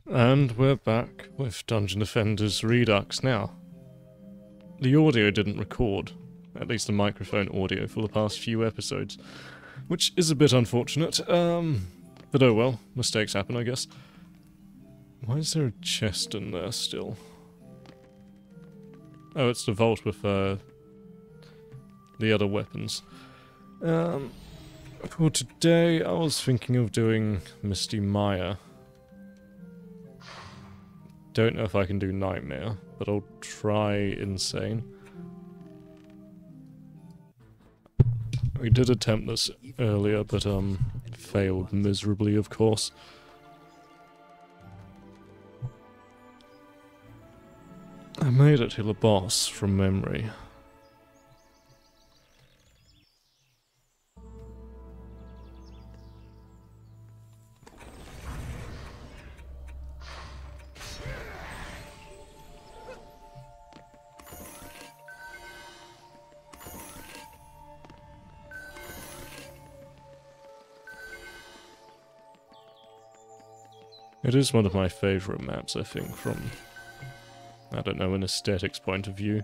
And we're back with Dungeon Defenders Redux now. The audio didn't record, at least the microphone audio, for the past few episodes, which is a bit unfortunate, but oh well, mistakes happen, I guess. Why is there a chest in there still? Oh, it's the vault with, the other weapons. For today, I was thinking of doing Misty Maya. Don't know if I can do Nightmare, but I'll try Insane. We did attempt this earlier, but failed miserably, of course. I made it to the boss from memory. It is one of my favourite maps, I think, from, I don't know, an aesthetics point of view.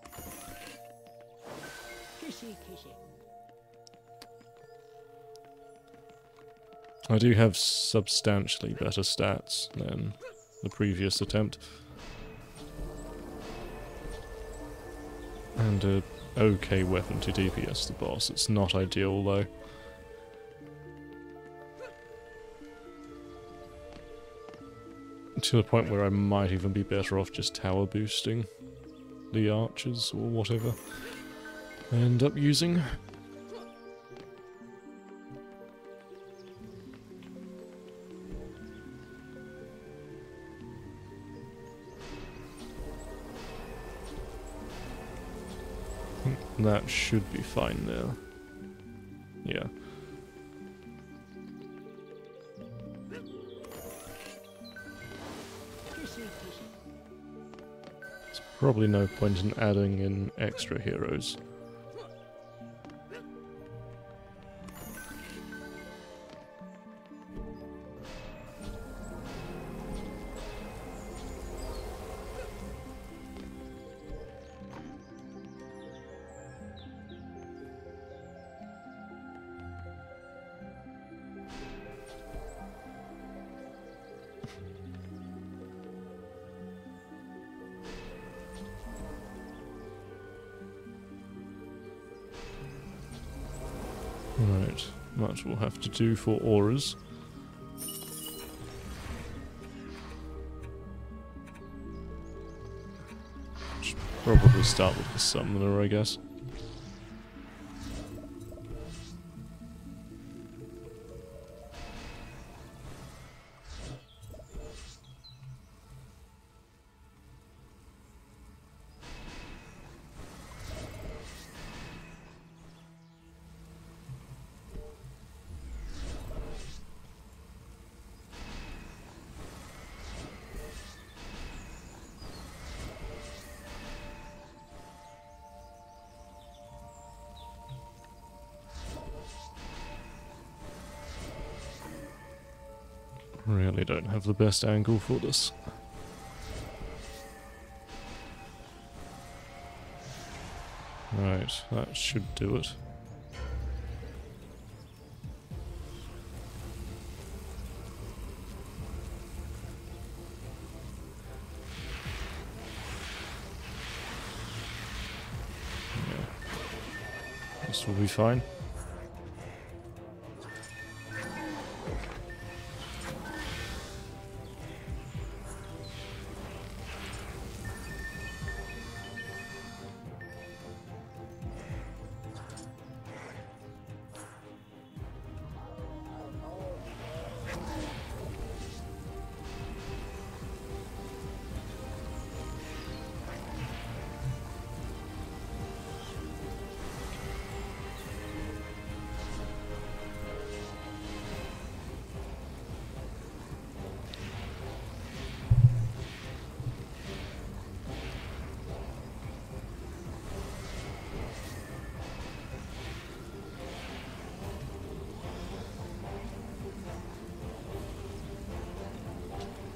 I do have substantially better stats than the previous attempt. And a okay weapon to DPS the boss. It's not ideal though. To the point where I might even be better off just tower boosting the archers or whatever I end up using. That should be fine there. Yeah. Probably no point in adding in extra heroes. Right, that we'll have to do for auras. Should probably start with the summoner, I guess. Really don't have the best angle for this. Right, that should do it. Yeah. This will be fine.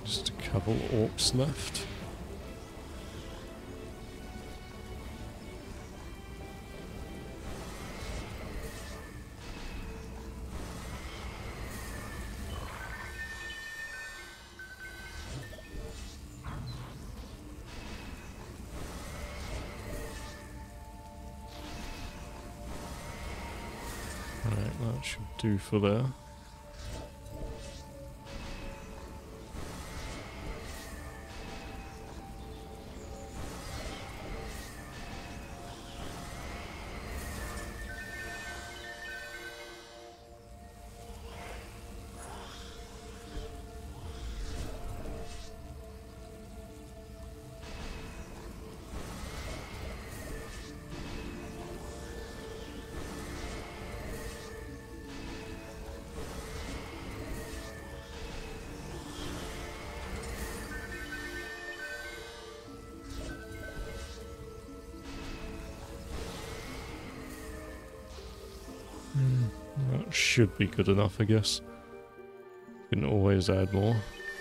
Just a couple orcs left. Right, that should do for there. That should be good enough, I guess. Can always add more.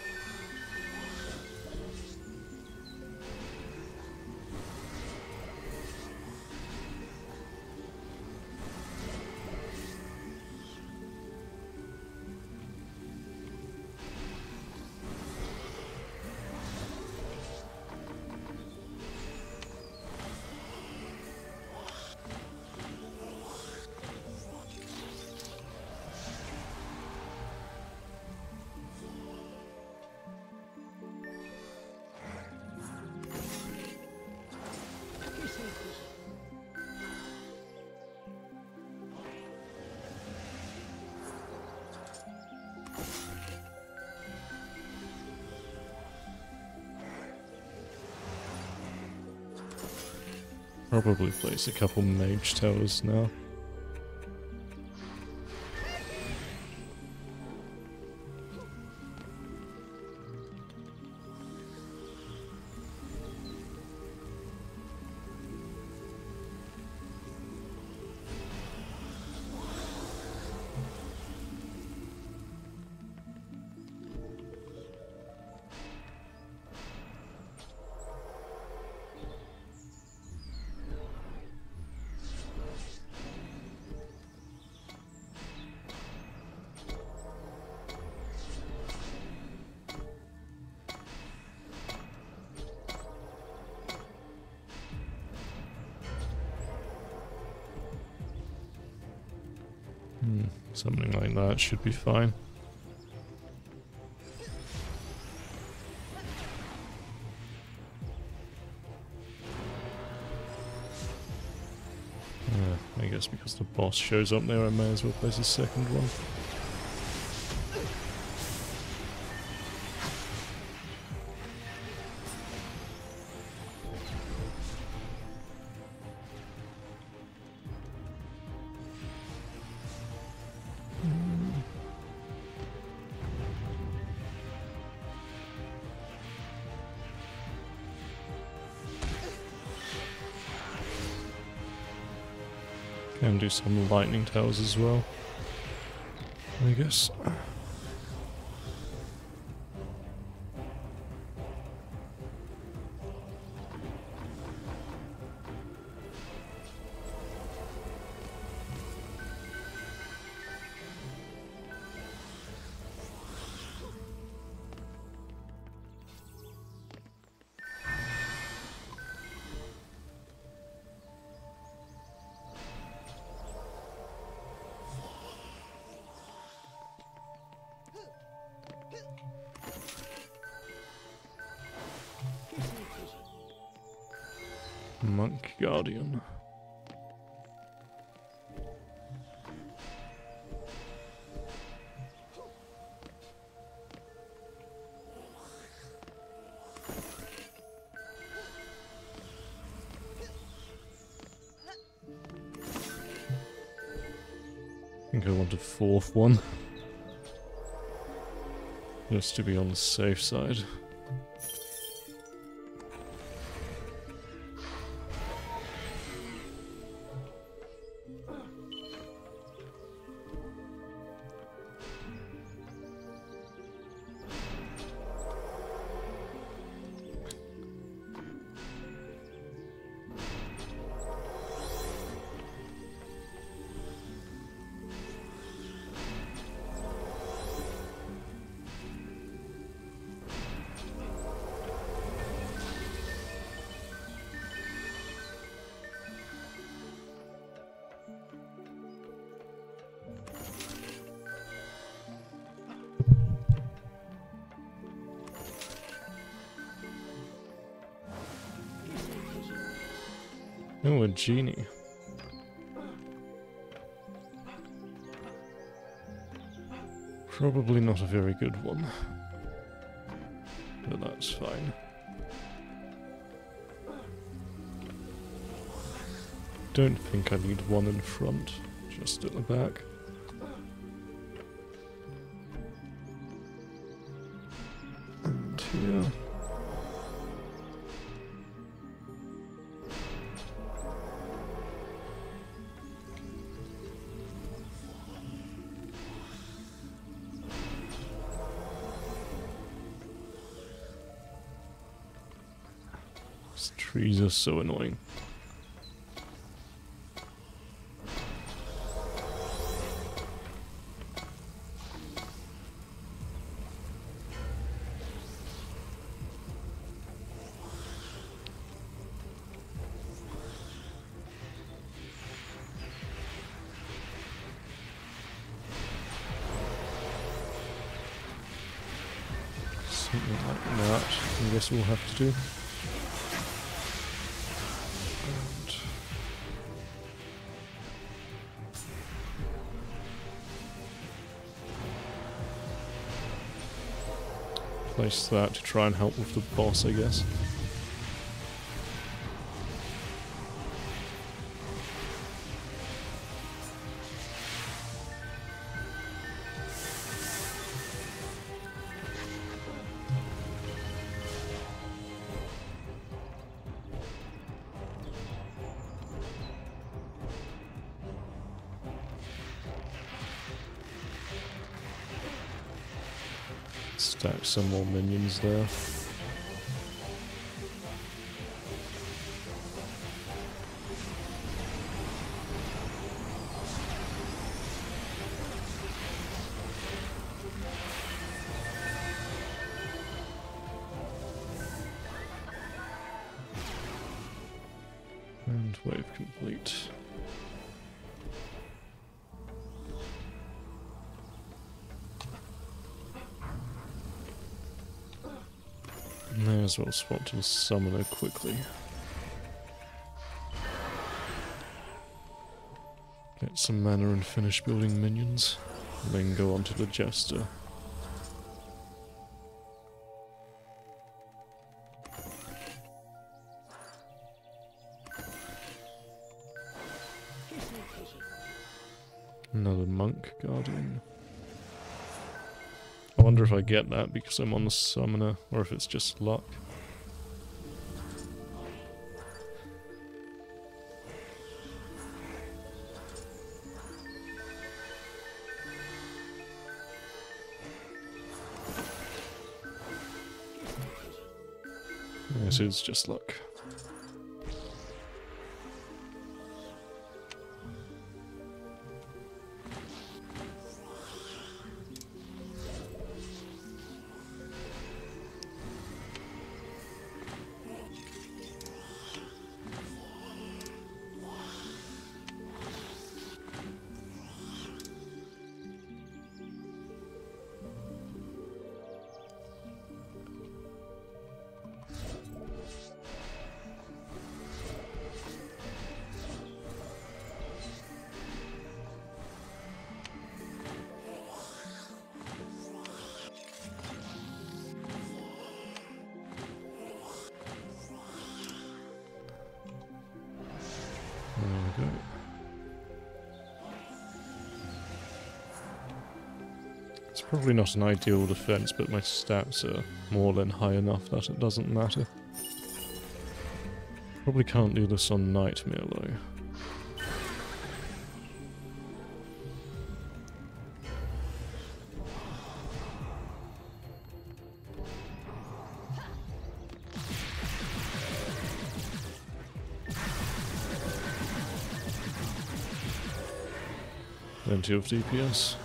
Probably place a couple mage towers now. Something like that should be fine. I guess because the boss shows up there, I may as well place a second one. Can do some lightning towers as well, I guess. Monk Guardian. I think I want a fourth one, just to be on the safe side. Oh, a genie. Probably not a very good one. But that's fine. Don't think I need one in front, just at the back. And here. These trees are so annoying. Something like that, I guess we'll have to do. And place that to try and help with the boss, I guess. Stack some more minions there. And wave complete. May as well swap to the summoner quickly. Get some mana and finish building minions, then go on to the jester. Another monk guardian. I wonder if I get that because I'm on the summoner, or if it's just luck. Yes, it's just luck. There we go. It's probably not an ideal defense, but my stats are more than high enough that it doesn't matter. Probably can't do this on Nightmare though. Plenty of DPS.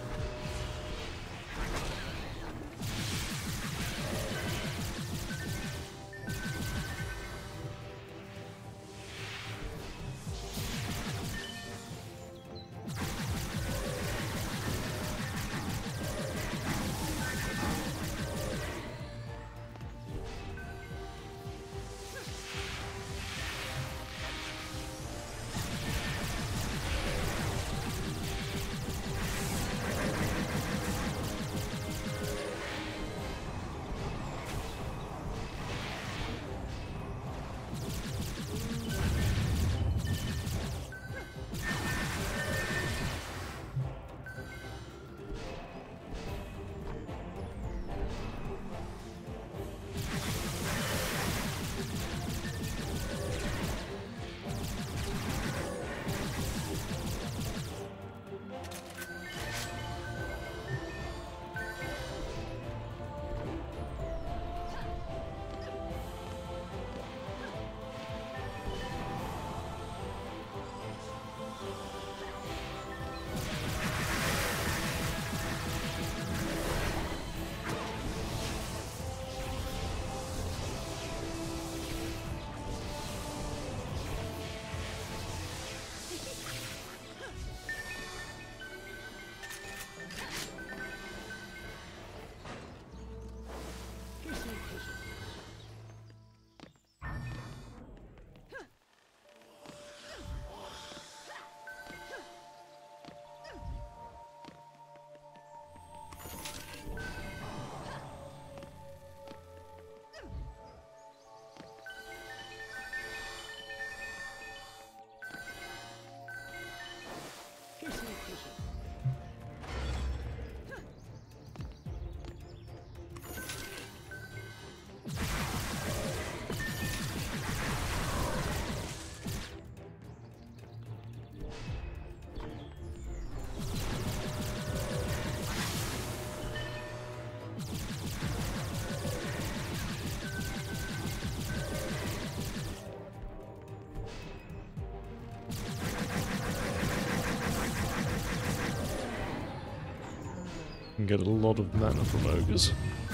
get a lot of mana from ogres.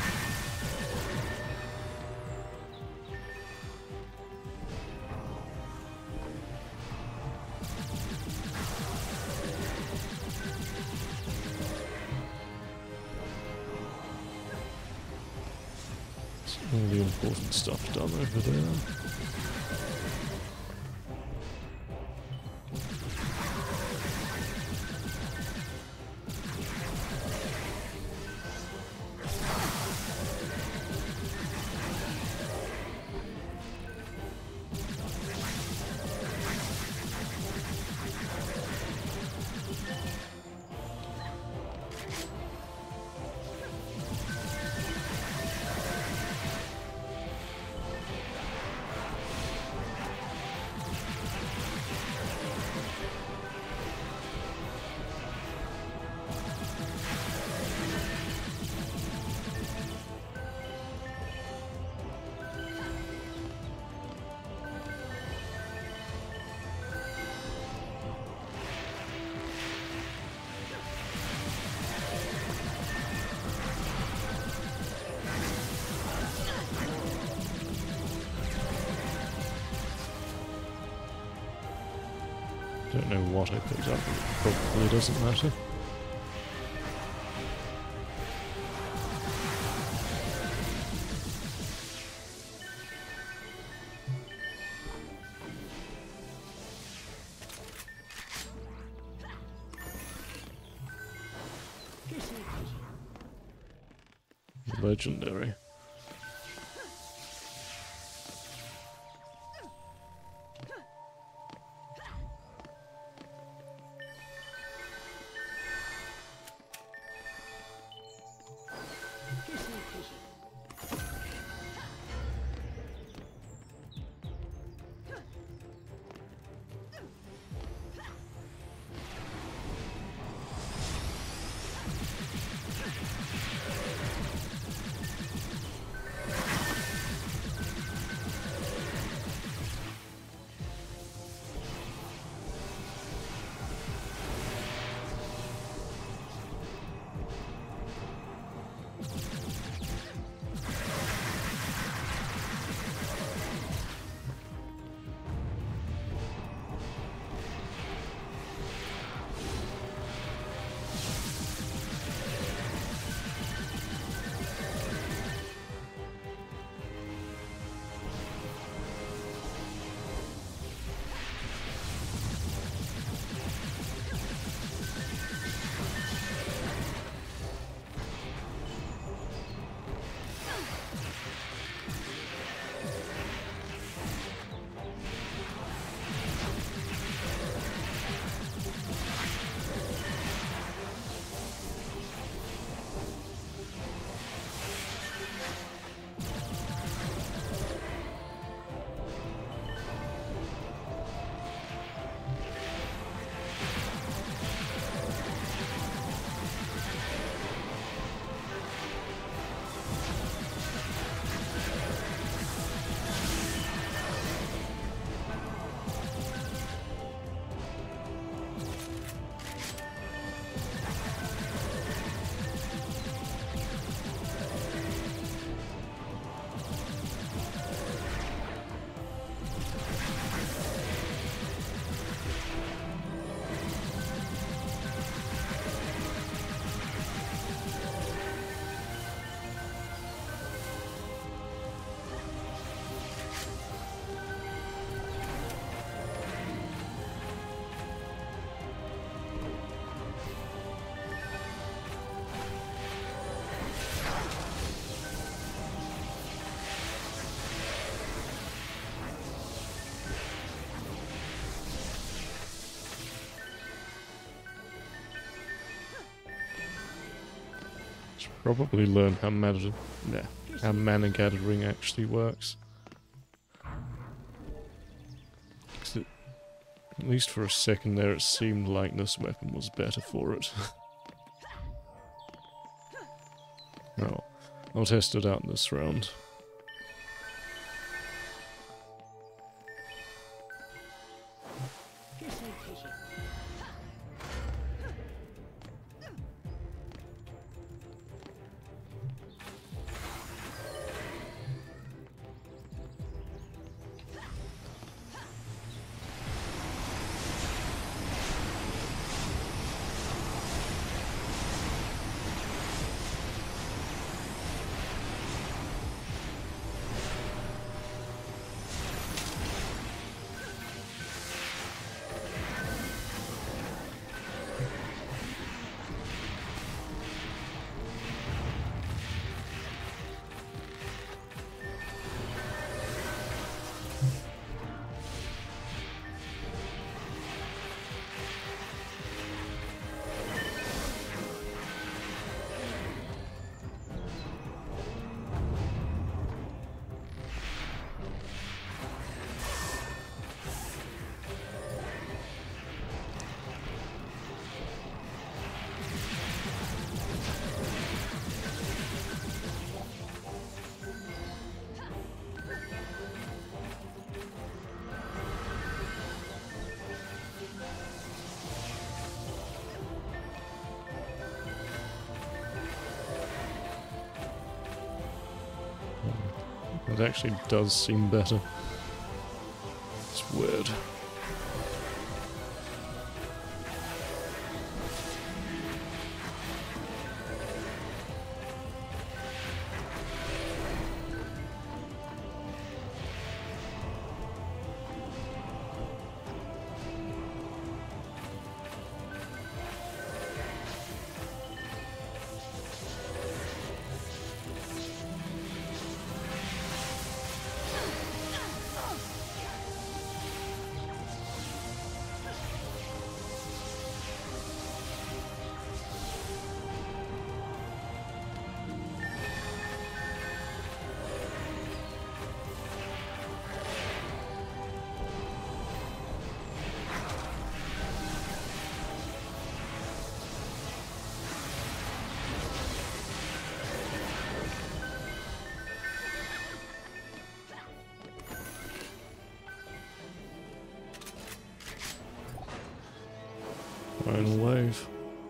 All the important stuff done over there. Don't know what I picked up, but it probably doesn't matter. Legendary. Probably learn how mana gathering actually works. At least for a second there, it seemed like this weapon was better for it. Well, I'll test it out this round. It actually does seem better. It's weird. Final wave.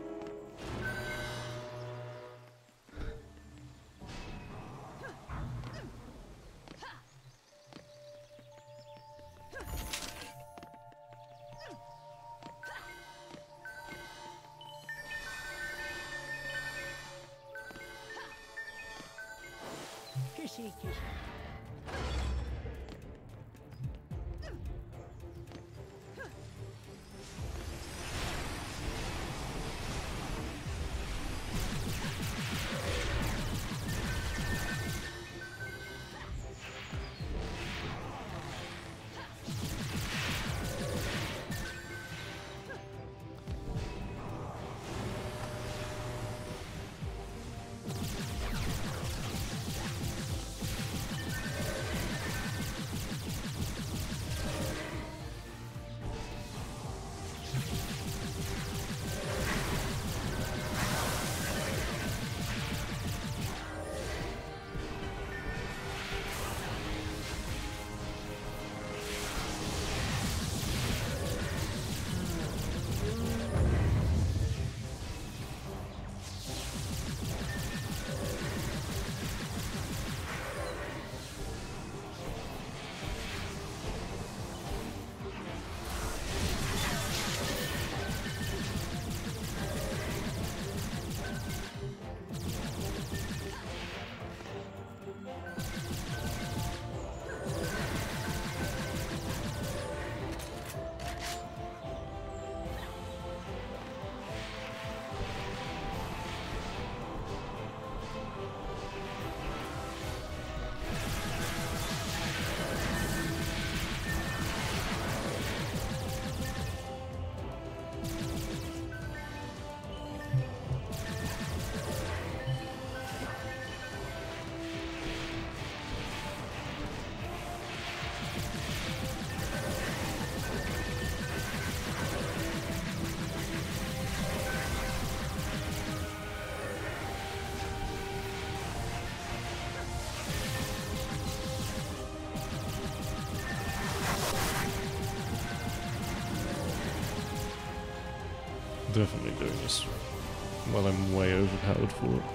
Definitely doing this while I'm way overpowered for it.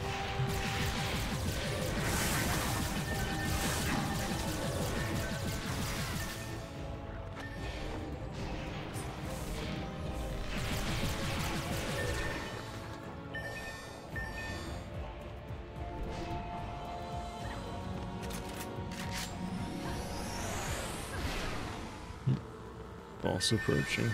Boss approaching.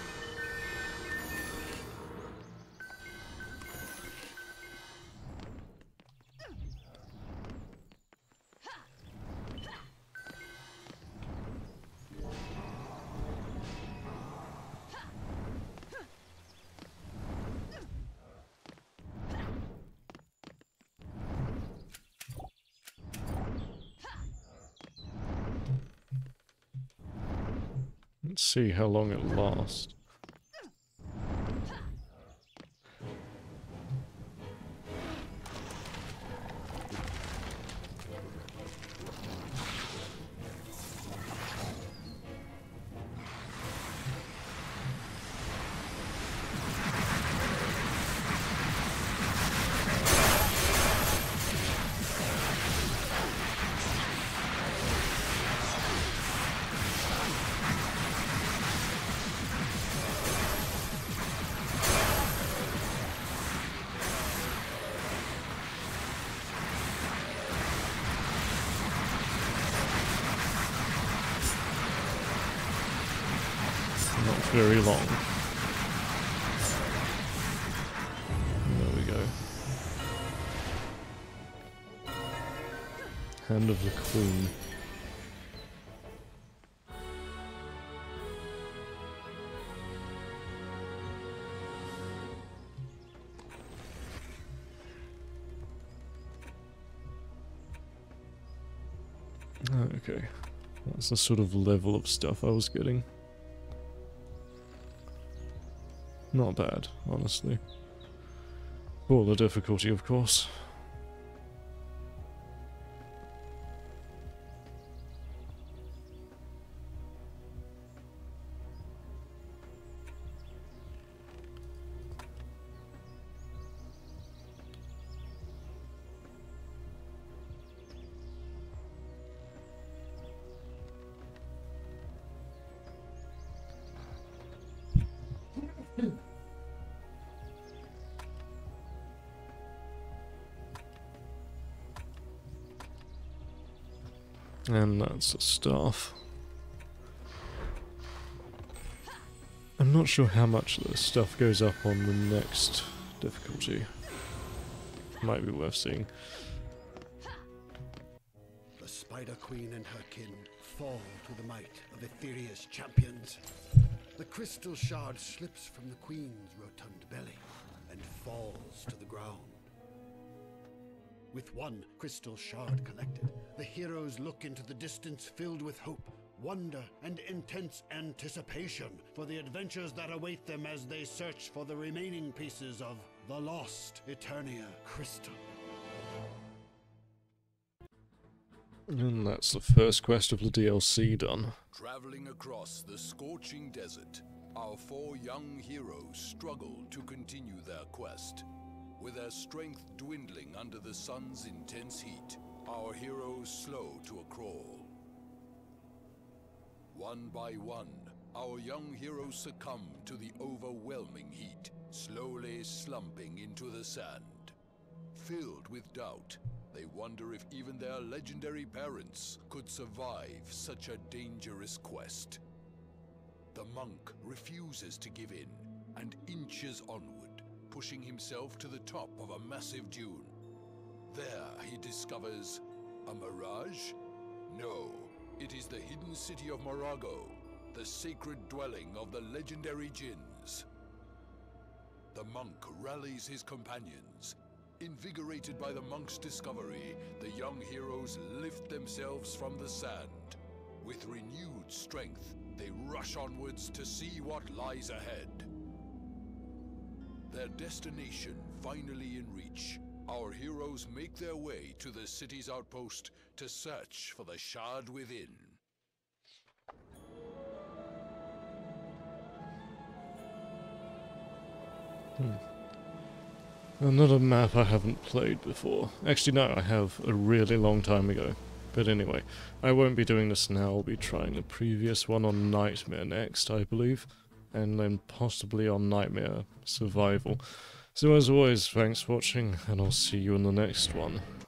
Let's see how long it lasts. very long. There we go. Hand of the Queen. Okay, that's the sort of level of stuff I was getting. Not bad, honestly. For the difficulty, of course. And that's a staff. I'm not sure how much this stuff goes up on the next difficulty. Might be worth seeing. The Spider Queen and her kin fall to the might of Aetheria's champions. The crystal shard slips from the Queen's rotund belly and falls to the ground. With one crystal shard collected, the heroes look into the distance filled with hope, wonder, and intense anticipation for the adventures that await them as they search for the remaining pieces of the lost Eternia crystal. And that's the first quest of the DLC done. Traveling across the scorching desert, our 4 young heroes struggle to continue their quest. With their strength dwindling under the sun's intense heat, our heroes slow to a crawl. One by one, our young heroes succumb to the overwhelming heat, slowly slumping into the sand. Filled with doubt, they wonder if even their legendary parents could survive such a dangerous quest. The monk refuses to give in and inches onward, pushing himself to the top of a massive dune. There he discovers a mirage? No, it is the hidden city of Morago, the sacred dwelling of the legendary Djinns. The monk rallies his companions. Invigorated by the monk's discovery, the young heroes lift themselves from the sand. With renewed strength, they rush onwards to see what lies ahead. Their destination finally in reach, our heroes make their way to the city's outpost to search for the shard within. Another map I haven't played before. Actually, no, I have a really long time ago. But anyway, I won't be doing this now. I'll be trying the previous one on Nightmare next, I believe. And then possibly on Nightmare Survival. So as always, thanks for watching, and I'll see you in the next one.